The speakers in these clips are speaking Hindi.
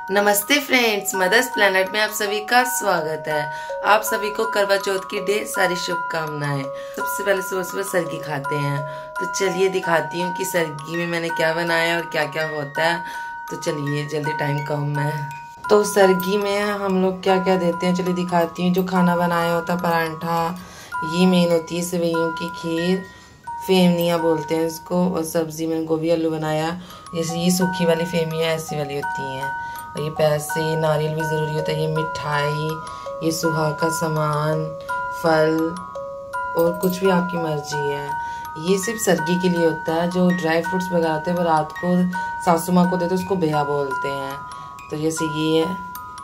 नमस्ते फ्रेंड्स, मदर्स प्लेनेट में आप सभी का स्वागत है। आप सभी को करवा चौथ की ढेर सारी शुभकामनाएं। सबसे पहले सुबह सुबह सरगी खाते हैं, तो चलिए दिखाती हूँ कि सरगी में मैंने क्या बनाया और क्या क्या होता है। तो चलिए, जल्दी टाइम कम है। तो सरगी में हम लोग क्या क्या देते हैं, चलिए दिखाती हूँ। जो खाना बनाया होता है परांठा, ये मेन होती है सेवइयों की खीर, फेमनिया बोलते हैं इसको। और सब्जी में गोभी आलू बनाया। जैसे ये सूखी वाली फेमिया ऐसी वाली होती हैं। और ये पैसे, नारियल भी ज़रूरी होता है, ये मिठाई, ये सुहाग का सामान, फल और कुछ भी आपकी मर्जी है। ये सिर्फ सरगी के लिए होता है। जो ड्राई फ्रूट्स वगैरह होते हैं वो रात को सासू माँ को देते हैं, उसको बेहा बोलते हैं। तो जैसे ये है,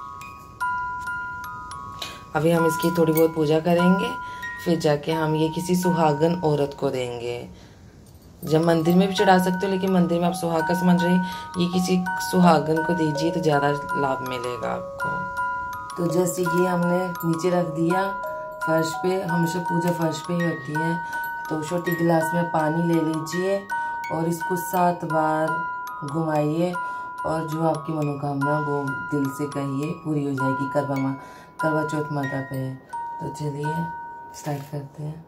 अभी हम इसकी थोड़ी बहुत पूजा करेंगे, फिर जाके हम ये किसी सुहागन औरत को देंगे। जब मंदिर में भी चढ़ा सकते हो, लेकिन मंदिर में आप सुहाग का समझ रहे, ये किसी सुहागन को दीजिए तो ज़्यादा लाभ मिलेगा आपको। तो जैसे ये हमने नीचे रख दिया फर्श पे, हमेशा पूजा फर्श पे ही होती है। तो छोटी गिलास में पानी ले लीजिए और इसको 7 बार घुमाइए, और जो आपकी मनोकामना वो दिल से कहिए, पूरी हो जाएगी करवा चौथ माता पे। तो चलिए स्टार्ट करते हैं।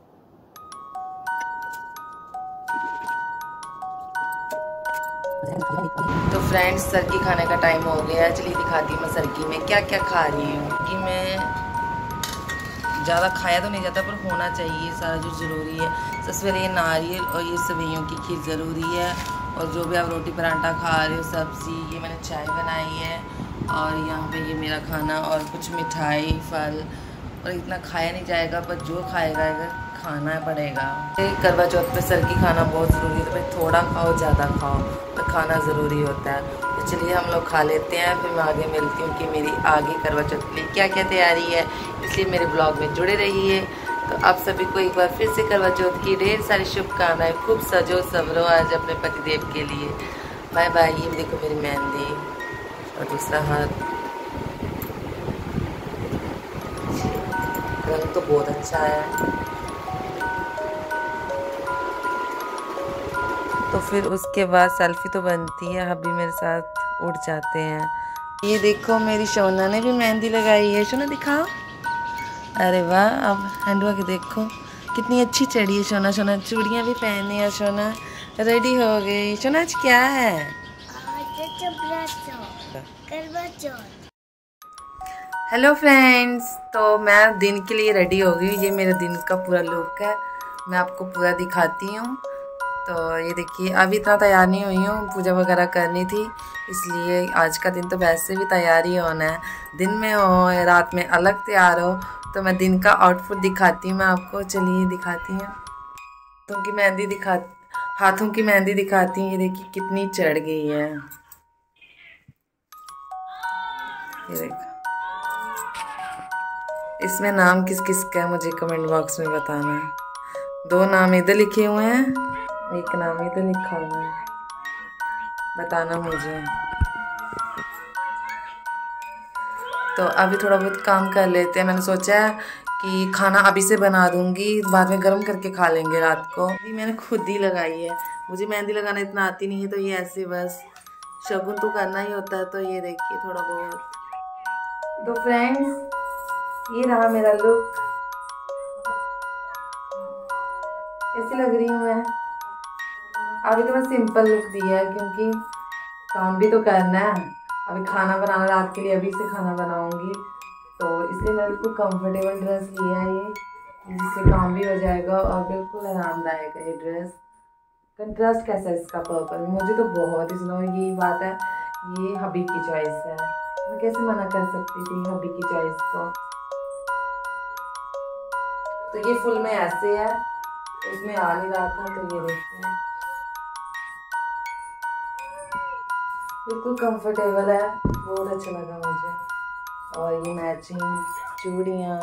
तो फ्रेंड्स, सरगी खाने का टाइम हो गया है। चलिए दिखाती हूँ मैं सरगी में क्या क्या खा रही हूँ। कि मैं ज़्यादा खाया तो नहीं जाता, पर होना चाहिए सारा जो ज़रूरी है। सबसे पहले ये नारियल और ये सेवइयों की खीर ज़रूरी है। और जो भी आप रोटी परांठा खा रहे हो, सब्ज़ी, ये मैंने चाय बनाई है। और यहाँ पे ये मेरा खाना और कुछ मिठाई, फल। और इतना खाया नहीं जाएगा, पर जो खाएगा खाना पड़ेगा। करवा चौथ पे सरगी खाना बहुत ज़रूरी है। तो भाई थोड़ा खाओ ज़्यादा खाओ, तो खाना ज़रूरी होता है। तो चलिए हम लोग खा लेते हैं, फिर मैं आगे मिलती हूँ कि मेरी आगे करवा चौथ के लिए क्या क्या तैयारी है। इसलिए मेरे ब्लॉग में जुड़े रहिए। तो आप सभी को एक बार फिर से करवा चौथ की ढेर सारी शुभकामनाएं। खूब सजो संवरो आज अपने पतिदेव के लिए। Bye bye. ये देखो मेरी मेहंदी, और दूसरा हाथ। रंग तो बहुत अच्छा है। तो फिर उसके बाद सेल्फी तो बनती है, अभी मेरे साथ उठ जाते हैं। ये देखो मेरी शोना ने भी मेहंदी लगाई है। शोना दिखाओ। अरे वाह, अब हंडवा के देखो कितनी अच्छी चढ़ी है शोना। शोना चूड़ियाँ भी पहनी है। शोना रेडी हो गई। शोना आज क्या है? हेलो फ्रेंड्स, तो मैं दिन के लिए रेडी हो गई। ये मेरे दिन का पूरा लुक है, मैं आपको पूरा दिखाती हूँ। तो ये देखिए, अभी इतना तैयार नहीं हुई हूँ, पूजा वगैरह करनी थी, इसलिए आज का दिन तो वैसे भी तैयार ही होना है। दिन में हो या रात में अलग तैयार हो, तो मैं दिन का आउटफिट दिखाती हूँ मैं आपको। चलिए दिखाती हूँ। हाथों की मेहंदी दिखाती हूँ। ये देखिए कितनी चढ़ गई है। ये देखो, इसमें नाम किस किस का है मुझे कमेंट बॉक्स में बताना। 2 नाम इधर लिखे हुए हैं, एक नाम इधर लिखा हुआ है, बताना मुझे। तो अभी थोड़ा बहुत काम कर लेते हैं। मैंने सोचा है कि खाना अभी से बना दूंगी, बाद में गर्म करके खा लेंगे रात को। ये मैंने खुद ही लगाई है, मुझे मेहंदी लगाना इतना आती नहीं है। तो ये ऐसे बस शगुन तो करना ही होता है। तो ये देखिए थोड़ा बहुत। तो फ्रेंड्स, ये रहा मेरा लुक। कैसी लग रही हूँ मैं? अभी तो मैं सिंपल लुक दिया है, क्योंकि काम भी तो करना है। अभी खाना बनाना रात के लिए, अभी से खाना बनाऊंगी, तो इसलिए मैं बिल्कुल कंफर्टेबल ड्रेस लिया है ये, जिससे काम भी हो जाएगा और बिल्कुल आरामदायक है ये ड्रेस। कंट्रास्ट कैसा है इसका पर्पल, मुझे तो बहुत ही सुना। यही बात है, ये हबी की चॉइस है, मैं कैसे मना कर सकती थी हबी की चॉइस को। तो ये फुल में ऐसे है, उसमें आ नहीं रहा था। तो ये देखते हैं, बिल्कुल कंफर्टेबल है, बहुत अच्छा लगा मुझे। और ये मैचिंग चूड़ियाँ।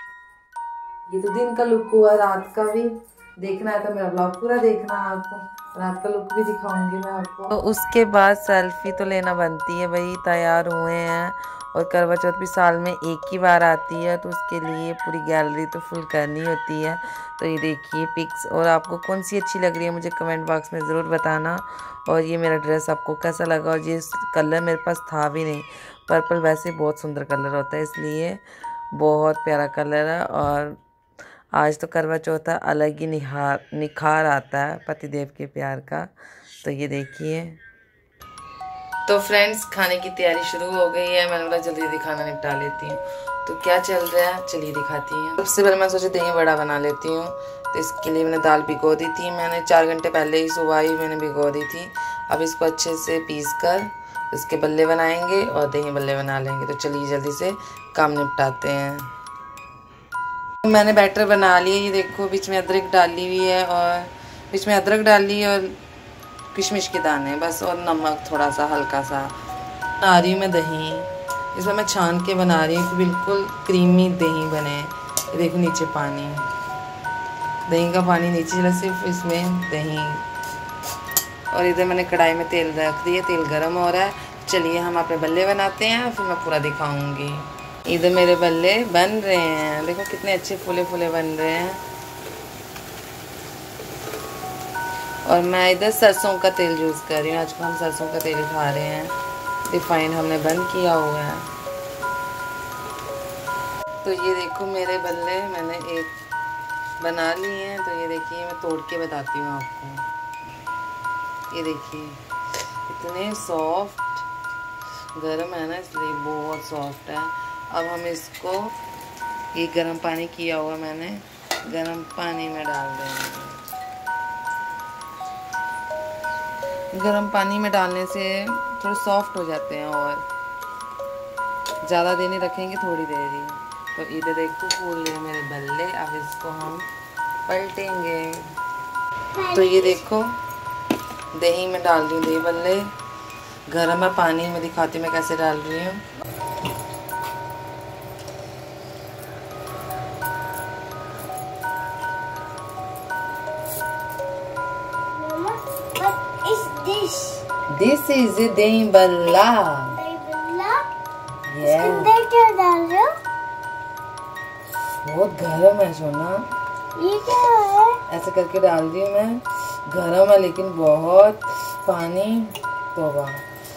ये तो दिन का लुक हुआ, रात का भी देखना है तो मेरा ब्लॉग पूरा देखना आप। रात का लुक भी दिखाऊंगी मैं आपको। तो उसके बाद सेल्फी तो लेना बनती है भाई, तैयार हुए हैं और करवा चौथ भी साल में एक ही बार आती है, तो उसके लिए पूरी गैलरी तो फुल करनी होती है। तो ये देखिए पिक्स, और आपको कौन सी अच्छी लग रही है मुझे कमेंट बॉक्स में ज़रूर बताना। और ये मेरा ड्रेस आपको कैसा लगा, और ये कलर मेरे पास था भी नहीं, पर्पल वैसे बहुत सुंदर कलर होता है, इसलिए बहुत प्यारा कलर है। और आज तो करवा चौथ है, अलग ही निखार आता है पतिदेव के प्यार का। तो ये देखिए। तो फ्रेंड्स खाने की तैयारी शुरू हो गई है, मैंने बोला जल्दी जल्दी खाना निपटा लेती हूँ। तो क्या चल रहा है चलिए दिखाती हूँ। सबसे पहले मैं सोचा दही बड़ा बना लेती हूँ, तो इसके लिए मैंने दाल भिगो दी थी, मैंने 4 घंटे पहले ही सुबह ही मैंने भिगो दी थी। अब इसको अच्छे से पीस कर इसके बल्ले बनाएंगे और दही बल्ले बना लेंगे। तो चलिए जल्दी से काम निपटाते हैं। मैंने बैटर बना लिया, ये देखो बीच में अदरक डाली हुई है, और बीच में अदरक डाली और किशमिश के दाने बस, और नमक थोड़ा सा हल्का सा। बना रही हूँ मैं दही, इसमें मैं छान के बना रही हूँ कि बिल्कुल क्रीमी दही बने। ये देखो नीचे पानी, दही का पानी नीचे चला, सिर्फ इसमें दही। और इधर मैंने कढ़ाई में तेल रख दिया, तेल गर्म हो रहा है। चलिए हम अपने बल्ले बनाते हैं, फिर मैं पूरा दिखाऊंगी। इधर मेरे बल्ले बन रहे हैं, देखो कितने अच्छे फूले फूले बन रहे हैं। और मैं इधर सरसों का तेल यूज़ कर रही हूँ, आज हम सरसों का तेल खा रहे हैं, रिफाइन हमने बंद किया हुआ है। तो ये देखो मेरे बल्ले मैंने एक बना लिए हैं। तो ये देखिए मैं तोड़ के बताती हूँ आपको। ये देखिए इतने सॉफ्ट, गर्म है ना इसलिए बहुत सॉफ्ट है। अब हम इसको, ये गर्म पानी किया हुआ मैंने, गर्म पानी में डाल देंगे। गर्म पानी में डालने से थोड़े सॉफ्ट हो जाते हैं, और ज़्यादा देर नहीं रखेंगे, थोड़ी देर ही। तो इधर देखो फूल ले मेरे बल्ले, अब इसको हम पलटेंगे। तो ये देखो दही में डाल रही हूँ, दही बल्ले गर्म है, पानी में दिखाती हूँ मैं कैसे डाल रही हूँ। This is a दही बल्ला। अंदर क्या डाल रहे हो? बहुत गर्म है सोना। ये क्या है? ऐसे करके डाल रही हूँ मैं, गर्म है लेकिन बहुत पानी। तो वाह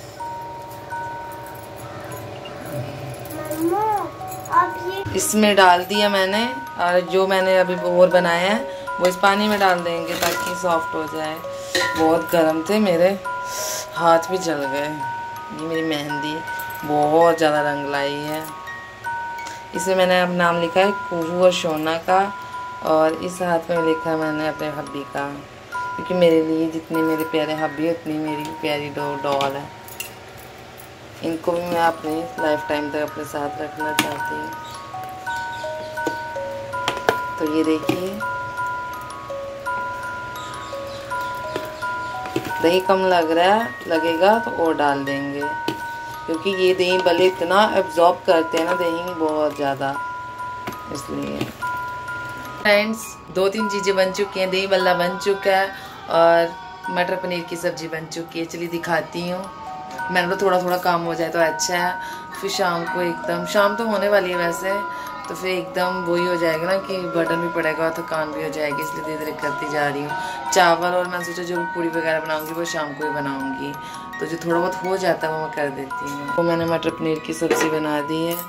इसमें डाल दिया मैंने, और जो मैंने अभी और बनाया है वो इस पानी में डाल देंगे ताकि सॉफ्ट हो जाए। बहुत गर्म थे, मेरे हाथ भी जल गए। ये मेरी मेहंदी बहुत ज़्यादा रंग लाई है। इसे मैंने अब नाम लिखा है कुहू और सोना का, और इस हाथ में लिखा है मैंने अपने हब्बी का, क्योंकि मेरे लिए जितने मेरे प्यारे हब्बी उतनी मेरी प्यारी डॉल है। इनको भी मैं अपने लाइफ टाइम तक अपने साथ रखना चाहती हूँ। तो ये देखिए दही कम लग रहा है, लगेगा तो और डाल देंगे, क्योंकि ये दही भले इतना एब्जॉर्ब करते हैं ना दही बहुत ज़्यादा, इसलिए। फ्रेंड्स 2-3 चीज़ें बन चुकी हैं, दही बल्ला बन चुका है और मटर पनीर की सब्ज़ी बन चुकी है। चलिए दिखाती हूँ। मैंने तो थोड़ा थोड़ा काम हो जाए तो अच्छा है, फिर शाम को एकदम, शाम तो होने वाली है वैसे, तो फिर एकदम वही हो जाएगा ना कि बर्डन भी पड़ेगा और थकान भी हो जाएगी, इसलिए धीरे धीरे करती जा रही हूँ। चावल और मैं सोचा जो भी पूड़ी वगैरह बनाऊँगी वो शाम को ही बनाऊँगी, तो जो थोड़ा बहुत हो जाता है वो मैं कर देती हूँ। तो मैंने मटर पनीर की सब्ज़ी बना दी है।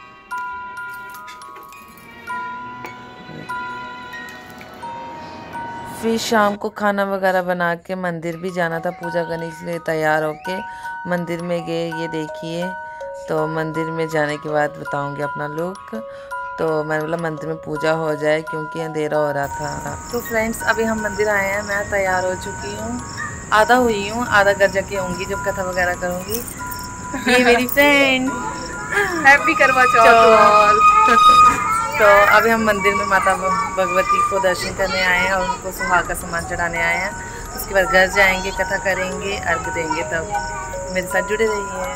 फिर शाम को खाना वगैरह बना के मंदिर भी जाना था पूजा करने, इसलिए तैयार होके मंदिर में गए। ये देखिए, तो मंदिर में जाने के बाद बताऊंगी अपना लुक। तो मैंने बोला मंदिर में पूजा हो जाए क्योंकि अंधेरा हो रहा था। तो फ्रेंड्स अभी हम मंदिर आए हैं, मैं तैयार हो चुकी हूँ, आधा हुई हूँ, आधा घर जाके होंगी जब कथा वगैरह करूँगी। ये मेरी फ्रेंड हैप्पी करवा चौथ। तो अभी हम मंदिर में माता भगवती को दर्शन करने आए हैं और उनको सुहाग का सामान चढ़ाने आए हैं। उसके बाद घर जाएंगे, कथा करेंगे, अर्घ देंगे। तब मेरे साथ जुड़े रहिए।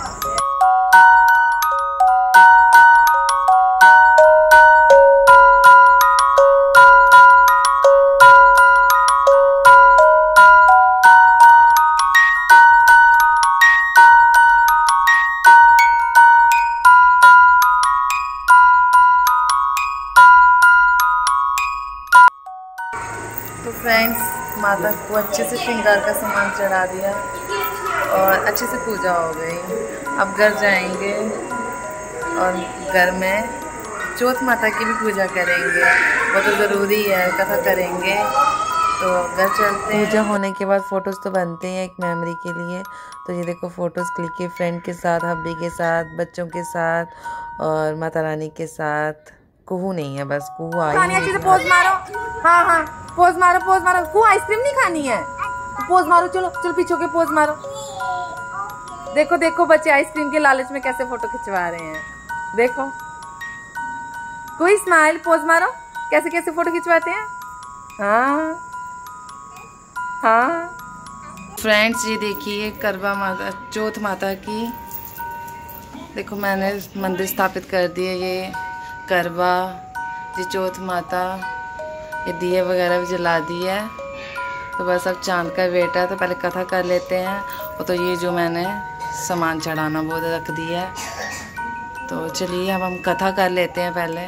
फ्रेंड्स, माता को अच्छे से श्रृंगार का सामान चढ़ा दिया और अच्छे से पूजा हो गई। अब घर जाएंगे और घर में चौथ माता की भी पूजा करेंगे, वो तो ज़रूरी है, कथा करेंगे। तो घर चलते हैं। पूजा होने के बाद फ़ोटोज़ तो बनते हैं एक मेमोरी के लिए। तो ये देखो फ़ोटोज़ क्लिक की, फ्रेंड के साथ, हब्बी के साथ, बच्चों के साथ और माता रानी के साथ। कुहू नहीं है, बस कुहू आई है। अच्छे से पोज मारो, हाँ हाँ पोज मारो, पोज मारो। कुहू आइसक्रीम नहीं खानी है, पोज मारो। चलो चलो पीछे के पोज मारो। देखो देखो बच्चे आइसक्रीम के लालच में कैसे फोटो खिंचवा रहे हैं। देखो कोई स्माइल, पोज मारो। कैसे कैसे फोटो खिंचवाते हैं। हाँ हाँ फ्रेंड्स, ये देखिए करवा माता, चौथ माता की। देखो मैंने मंदिर स्थापित कर दिए। ये करवा, ये चौथ माता, ये दिए वगैरह भी जला दिए है। तो बस अब चांद का वेट है, तो पहले कथा कर लेते हैं। और तो ये जो मैंने सामान चढ़ाना वो रख दिया है। तो चलिए अब हम कथा कर लेते हैं पहले।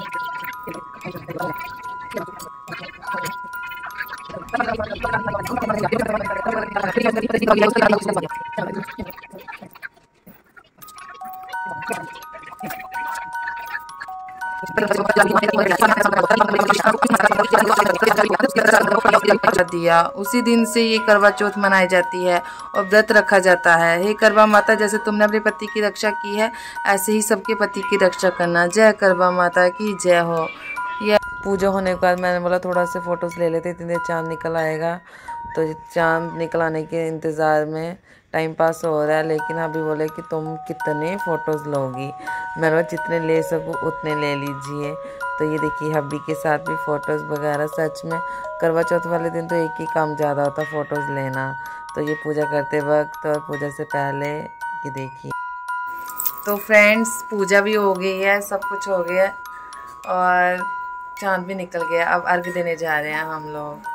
दिया उसी दिन से ये करवा चौथ मनाई जाती है और व्रत रखा जाता है। हे करवा माता, जैसे तुमने अपने पति की रक्षा की है, ऐसे ही सबके पति की रक्षा करना। जय करवा माता की जय हो। यह पूजा होने के बाद मैंने बोला थोड़ा से फोटोज ले लेते, इतनी देर चांद निकल आएगा। तो चांद निकल आने के इंतज़ार में टाइम पास हो रहा है। लेकिन अभी बोले कि तुम कितने फ़ोटोज़ लोगी। मैंने बोला जितने ले सकूँ उतने ले लीजिए। तो ये देखिए हब्बी के साथ भी फ़ोटोज़ वगैरह। सच में करवा चौथ वाले दिन तो एक ही काम ज़्यादा होता, फ़ोटोज़ लेना। तो ये पूजा करते वक्त और पूजा से पहले ये देखिए। तो फ्रेंड्स, पूजा भी हो गई है, सब कुछ हो गया और चांद भी निकल गया। अब अर्घ देने जा रहे हैं हम लोग।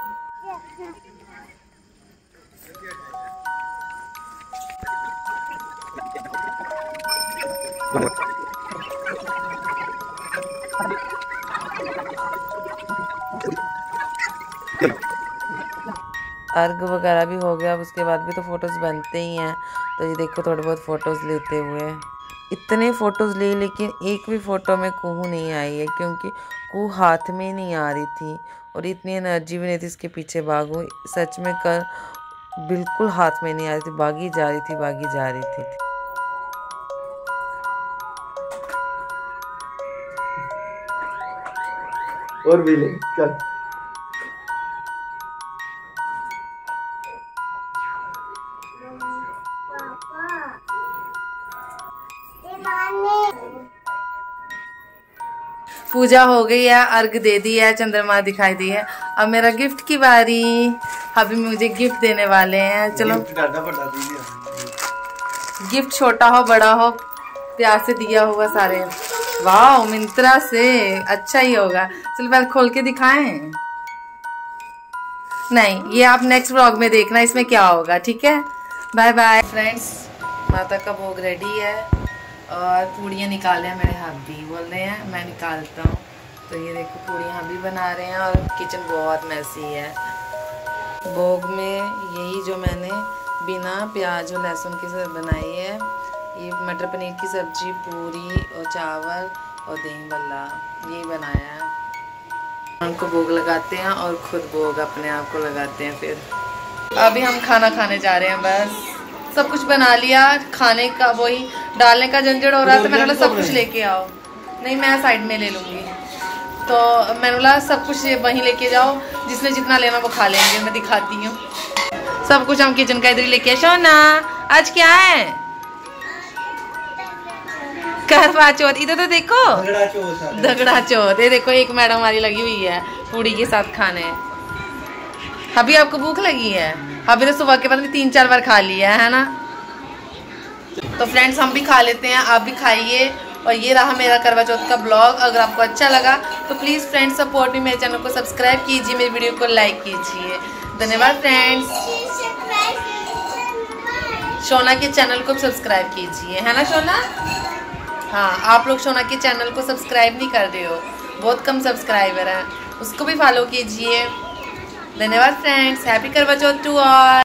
अर्घ वगैरह भी हो गया। अब उसके बाद भी तो फ़ोटोज़ बनते ही हैं। तो ये देखो थोड़े बहुत फ़ोटोज़ लेते हुए, इतने फ़ोटोज़ लिए लेकिन एक भी फ़ोटो में कुहू नहीं आई है, क्योंकि कुहू हाथ में नहीं आ रही थी और इतनी एनर्जी भी नहीं थी इसके पीछे भागूं। सच में कर बिल्कुल हाथ में नहीं आ रही थी, भागी जा रही थी, भागी जा रही थी। और भी ले चल। पूजा हो गई है, अर्घ दे दिया है, चंद्रमा दिखाई दी है। अब मेरा गिफ्ट की बारी। अभी मुझे गिफ्ट देने वाले हैं। चलो गिफ्ट छोटा हो बड़ा हो, प्यार से दिया होगा सारे। वाह, मिंत्रा से, अच्छा ही होगा। चलो पहले खोल के दिखाएं। नहीं, ये आप नेक्स्ट व्लॉग में देखना इसमें क्या होगा, ठीक है। बाय बाय फ्रेंड्स, माता का भोग रेडी है और पूड़ियाँ निकाले हैं मेरे हब्बी। बोल रहे हैं मैं निकालता हूँ। तो ये देखो पूड़ियाँ हब्बी बना रहे हैं और किचन बहुत मैसी है। भोग में यही जो मैंने बिना प्याज और लहसुन की बनाई है, ये मटर पनीर की सब्जी, पूरी और चावल और दही भल्ला, यही बनाया है। उनको भोग लगाते हैं और खुद भोग अपने आप को लगाते हैं। फिर अभी हम खाना खाने जा रहे हैं। बस सब कुछ बना लिया, खाने का वही डालने का झंझट हो रहा था। मैंने बोला सब कुछ लेके आओ। नहीं, मैं साइड में ले लूँगी। तो मैंने बोला सब कुछ वहीं लेके जाओ, जिसने जितना लेना वो खा लेंगे। मैं दिखाती हूँ सब कुछ। हम किचन का इधर ही लेके सोना। आज क्या है? करवा चौथ। इधर तो देखो, दगड़ा चौथ। ये देखो एक मैडम हमारी लगी हुई है पूड़ी के साथ खाने। अभी आपको भूख लगी है? अभी तो सुबह के बाद में 3-4 बार खा लिया है ना। तो फ्रेंड्स, हम भी खा लेते हैं, आप भी खाइए। और ये रहा मेरा करवा चौथ का ब्लॉग। अगर आपको अच्छा लगा तो प्लीज़ फ्रेंड्स सपोर्ट मी, मेरे चैनल को सब्सक्राइब कीजिए, मेरी वीडियो को लाइक कीजिए। धन्यवाद फ्रेंड्स। शोना के चैनल को सब्सक्राइब कीजिए, है ना शोना? हाँ, आप लोग शोना के चैनल को सब्सक्राइब नहीं कर रहे हो, बहुत कम सब्सक्राइबर हैं, उसको भी फॉलो कीजिए। धन्यवाद फ्रेंड्स, हैप्पी करवा चौथ टू ऑल।